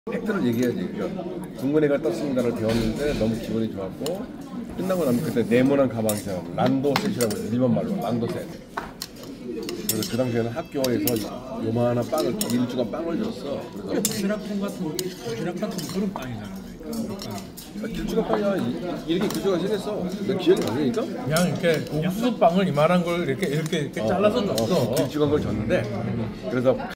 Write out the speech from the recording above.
팩트를 얘기해야지. 그러니까 동문회가 떴습니다를 배웠는데 너무 기분이 좋았고 끝나고 나면 그때 네모난 가방이잖아. 란도셋이라고 해서 일본 말로 란도셋. 그래서 그 당시에는 학교에서 요만한 빵을 일주간 빵을 줬어. 그래서 도시락 같은 그런 빵이잖아. 길쭉한 빵이야. 이렇게 길쭉하게 생겼어. 내 기억이 안 나니까? 그냥 이렇게 옥수수 빵을 이만한 걸 이렇게 잘라서 줬어. 길쭉한 걸 줬는데 그래서